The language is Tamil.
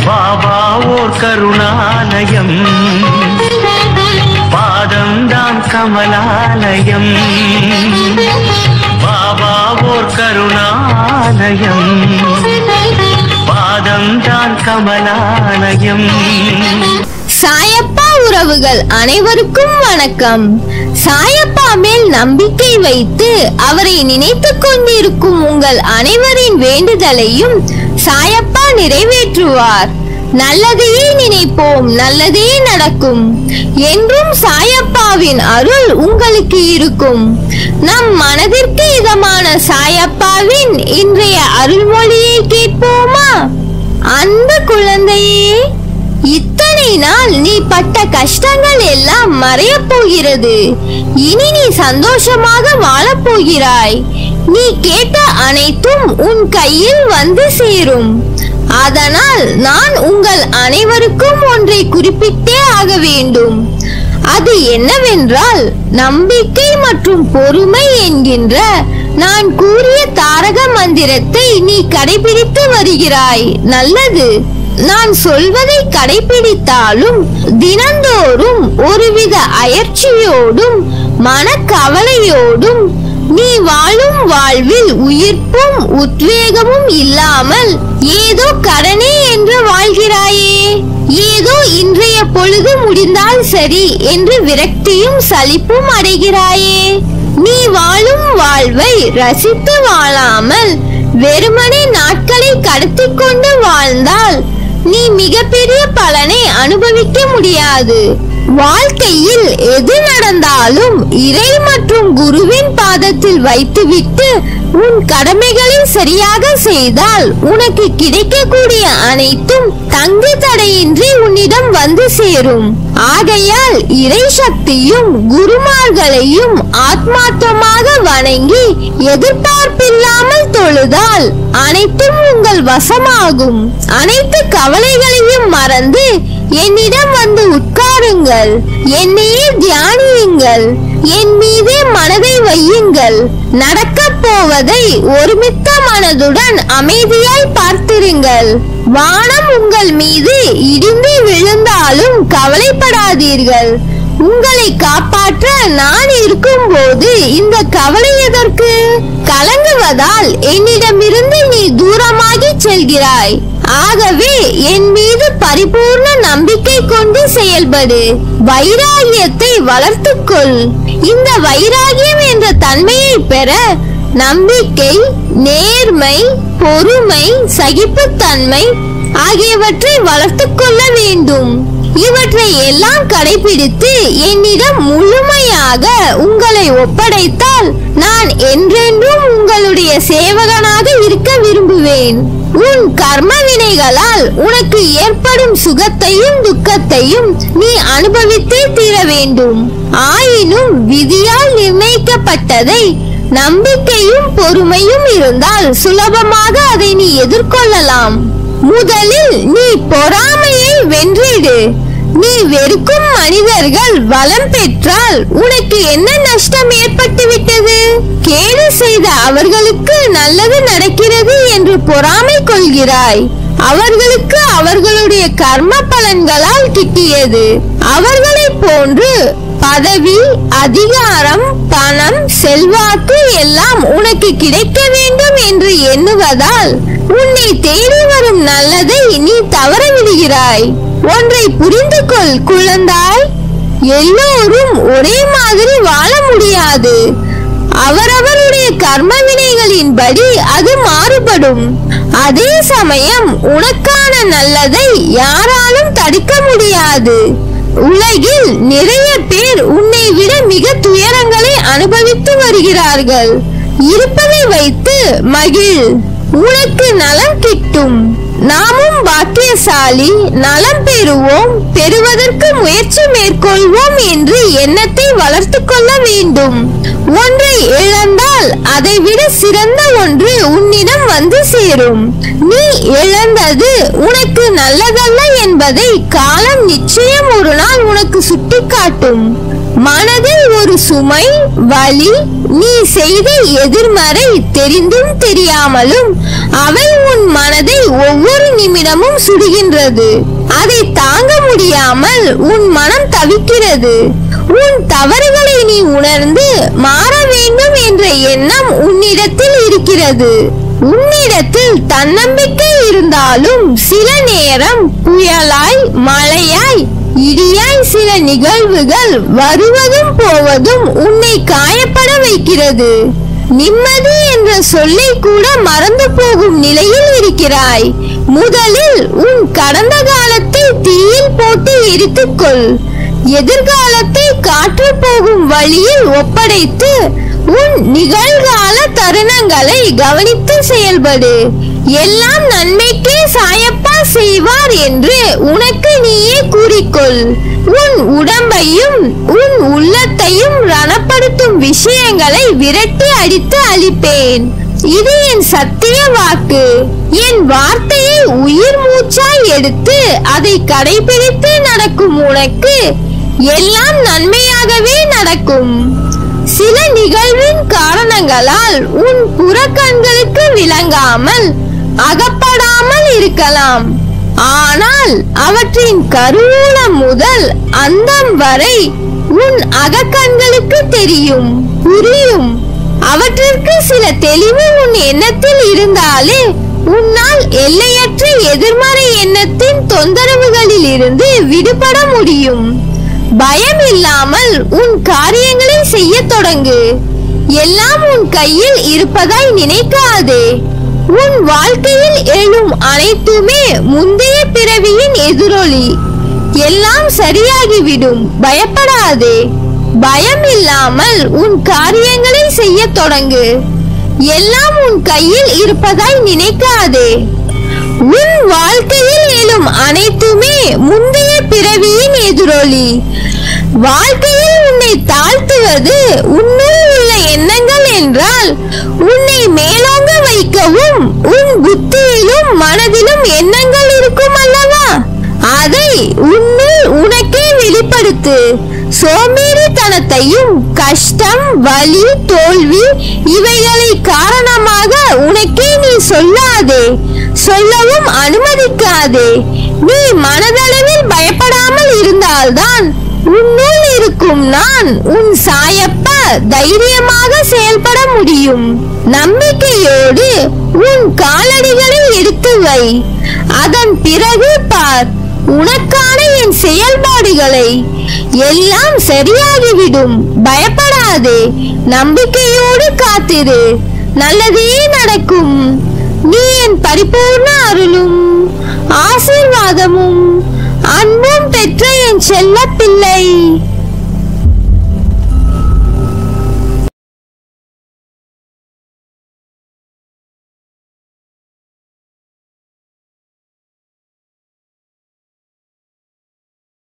பாபா ஓர் கருணாலயம், பாதம்தான் கமலாலயம். பாபா ஓர் கருணாலயம், பாதம்தான் கமலாலயம். சாயப்பா உறவுகள் அனைவருக்கும் வணக்கம். சாயப்பா மேல் நம்பிக்கை வைத்து அவரை நினைத்துக் கொண்டிருக்கும் உங்கள் அனைவரின் வேண்டுதலையும் சாயப்பா நிறைவேற்றுவார். நல்லதையே நினைப்போம், நல்லதே நடக்கும். என்றும் சாயப்பாவின் அருள் உங்களுக்கு இருக்கும். நம் மனதிற்கு இதமான சாயப்பாவின் இன்றைய அருள்மொழியை கேட்போமா? அன்பு குழந்தையே, இத்தனை நாள் நீ பட்ட கஷ்டங்கள் எல்லாம் மறையப் போகிறது. இனி நீ சந்தோஷமாக வாழப் போகிறாய். நீ கேட்ட அனைத்தும் உன் கையில் வந்து சேரும். அதனால் நான் உங்கள் அனைவருக்கும் ஒன்றை குறிப்பிட்டே ஆக வேண்டும். அது என்னவென்றால், நம்பிக்கை மற்றும் பொறுமை என்கின்ற நான் கூறிய தாரக மந்திரத்தை நீ கடைபிடித்து வருகிறாய். நல்லது. நான் சொல்வதை கடைபிடித்தாலும் தினந்தோறும் ஒருவித அயற்சியோடும் மனக்கவலையோடும் நீ வாழும் வாழ்வில் உயிர்ப்பும் உத்வேகமும் இல்லாமல் ஏதோ கடனே என்று வாழ்கிறாயே. ஏதோ இன்றைய பொழுது முடிந்தால் சரி என்று விரக்தியும் சலிப்பும் அடைகிறாயே. நீ வாழும் வாழ்வை ரசித்து வாழாமல் வெறுமனே நாட்களை கடத்தி கொண்டு வாழ்ந்தால் நீ மிகப்பெரிய பலனை அனுபவிக்க முடியாது. வாழ்க்கையில் எது நடந்தாலும் இறை மற்றும் குருவின் பாதத்தில் வைத்துவிட்டு உன் கடமைகளை சரியாக செய்தால் உனக்கு கிடைக்கக்கூடிய அனைத்தும் தங்கு தடையின்றி உன்னிடம் வந்து சேரும். ஆகையால் இறை சக்தியும் குருமார்களையும் ஆத்மார்த்தமாக வணங்கி எதிர்பார்ப்பில்லாமல் தொழுதால் அனைத்தும் உங்கள் வசமாகும். அனைத்து கவலைகளையும் மறந்து என்னிடம் வந்து உட்காருங்கள். என்னையே தியானியுங்கள். என் மீதே மனதை வையுங்கள். நடக்கப் போவதை ஒருமித்த மனதுடன் அமைதியாய் பார்த்திருங்கள். வானம் உங்கள் மீது இடிந்து விழுந்தாலும் கவலைப்படாதீர்கள். உங்களை காப்பாற்ற நான் இருக்கும் போது இந்த கவலை எதற்கு? கலங்குவதால் என்னிடமிருந்து நீ தூரமாகி செல்கிறாய். ஆகவே என் மீது பரிபூர்ண நம்பிக்கை கொண்டு செயல்படு. வைராகியத்தை வளர்த்துக்கொள். இந்த வைராகியம் என்ற தன்மையை பெற நம்பிக்கை, நேர்மை, பொறுமை, சகிப்புத்தன்மை ஆகியவற்றை வளர்த்துக் கொள்ள வேண்டும். இவற்றை எல்லாம் கடைபிடித்து என்னிடம் முழுமையாக உங்களை ஒப்படைத்தால் நான் என்றென்றும் உங்களுடைய சேவகனாக இருக்க விரும்புவேன். உன் கர்ம வினைகளால் உனக்கு ஏற்படும் சுகத்தையும் துக்கத்தையும் நீ அனுபவித்தே தீர வேண்டும். ஆயினும் விதியால் நிர்ணயிக்கப்பட்டதை நம்பிக்கையும் பொறுமையும் இருந்தால் சுலபமாக அதை நீ எதிர்கொள்ளலாம். முதலில் நீ பொறாமையை வென்றிடு. நீ வெறுக்கும் மனிதர்கள் வளம் பெற்றால் உனக்கு என்ன நஷ்டம் ஏற்பட்டு விட்டது? கேடு செய்த அவர்களுக்கு நல்லது நடக்கிறது என்று பொறாமை கொள்கிறாய். அவர்களுக்கு அவர்களுடைய கர்ம பலன்களால் கிட்டியது. அவர்களை போன்று பதவி, அதிகாரம், பணம், செல்வாக்கு எல்லாம் உனக்கு கிடைக்க வேண்டும் என்று எண்ணுவதால் உன்னை தேடி வரும் நல்லதை நீ தவற விடுகிறாய். ஒன்றை புரிந்து கொள் குழந்தாய், எல்லோரும் ஒரே மாதிரி வாழ முடியாது. அவரவருடைய கர்ம வினைகளின்படி அது மாறுபடும். அதே சமயம் உனக்கான நல்லதை யாராலும் தடுக்க முடியாது. உலகில் நிறைய பேர் உன்னை விட மிக துயரங்களை அனுபவித்து வருகிறார்கள். இருப்பதை வைத்து மகிழ். உனக்கு நலம் கிட்டும். நாமும் பாக்கியசாலி, நலம் பெறுவோம், பெறுவதற்கு முயற்சி மேற்கொள்வோம் என்று எண்ணத்தை வளர்த்துக் கொள்ள வேண்டும். ஒன்றை இழந்தால் அதை விட சிறந்த ஒன்று உன்னிடம் வந்து சேரும். நீ இழந்தது உனக்கு நல்லதல்ல என்பதை காலம் நிச்சயம் ஒரு நாள் உனக்கு சுட்டிக்காட்டும். மனதில் ஒரு சுமை, வலி, நீ செய்த எதிர்மறை தெரிந்தும் தெரியாமலும் அவை உன் மனதை ஒவ்வொரு நிமிடமும் சுடுகின்றது. அதை தாங்க முடியாமல் உன் மனம் தவிக்கிறது. உன் தவறுகளை நீ உணர்ந்து மாற வேண்டும் என்ற எண்ணம் உன்னிடத்தில் இருக்கிறது. உன்னிடத்தில் தன்னம்பிக்கை இருந்தாலும் சில நேரம் புயலாய், மழையாய், இடியாய் சில நிகழ்வுகள் வருவதும் போவதும் உன்னை காயப்பட வைக்கிறது. நிம்மதி என்ற சொல்லை கூட மறந்து போகும் நிலையில் இருக்கிறாய். முதலில் உன் கடந்த காலத்தை தீயில் போட்டு எரித்துக்கொள். எதிர்காலத்தை காற்று போகும் வழியில் ஒப்படைத்து உன் நிகழ்கால தருணங்களை கவனித்து செயல்படு. எல்லாம் நன்மைக்கே சாயப்பா செய்வார் என்று உனக்கு நீயே கூறிக்கொள். உன் உடம்பையும் உன் உள்ளத்தையும் ரணப்படுத்தும் விஷயங்களை விரட்டி அடித்து அழிப்பேன். இது என் சத்திய வாக்கு. என் வார்த்தையை உயிர் மூச்சாய் எடுத்து அதை கடைபிடித்து நடக்கும் உனக்கு எல்லாம் நன்மையாகவே நடக்கும். சில நிகழ்வின் காரணங்களால் உன் புறக்கண்களுக்கு விளங்காமல் அகப்படாமல் இருக்கலாம். ஆனால் அவற்றின் கருவூலம் முதல் அந்தம் வரை உன் அகக்கண்களுக்கு தெரியும், புரியும். அவற்றிற்கு சில தெளிவு உன் எண்ணத்தில் இருந்தாலே உன்னால் எல்லையற்ற எதிர்மறை எண்ணத்தின் தொந்தரவுகளில் இருந்து விடுபட முடியும். பயம் இல்லாமல் உன் காரியங்களை செய்ய தொடங்கு. எல்லாம் உன் கையில் இருப்பதாய் நினைக்காதே. உன் வாழ்க்கையில் எழும் அனைத்துமே முந்தைய பிறவியின் எதிரொலி. எல்லாம் சரியாகிவிடும், பயப்படாதே. பயம் இல்லாமல் உன் காரியங்களை செய்ய தொடங்கு. எல்லாம் உன் கையில் இருப்பதாய் நினைக்காதே. உன் வாழ்க்கையில் எழும் அனைத்துமே முந்தைய பிறவியின் எதிரொலி. வாழ்க்கையில் உன்னை தாழ்த்துவது உன்னுள் உள்ள எண்ணங்கள் என்றால் உன்னை மேலோங்க வைக்கவும் உன் புத்தியிலும் மனதிலும் எண்ணங்கள் இருக்கும் அல்லவா? அதை உன்னுள் உனக்கே வெளிப்படுத்து. சோம்பேறித்தனத்தையும் கஷ்டம், வலி, தோல்வி இவைகளை காரணமாக உனக்கே நீ சொல்லாதே, சொல்லவும் அனுமதிக்காதே. நீ மனதளவில் பயப்படாமல் இருந்தால்தான் உன்னுள் இருக்கும் நான் உன் சாயப்பா தைரியமாக செயல்பட முடியும். நம்பிக்கையோடு உன் காலடிகளை எடுத்து வை. அதன் பிறகு பார் உனக்கான என் செயல்பாடுகளை. எல்லாம் சரியாகிவிடும், பயப்படாதே. நம்பிக்கையோடு காத்திரு, நல்லதே நடக்கும். நீ என் பரிபூர்ண அருளும் ஆசீர்வாதமும் அன்பும் பெற்ற என் செல்ல பிள்ளை.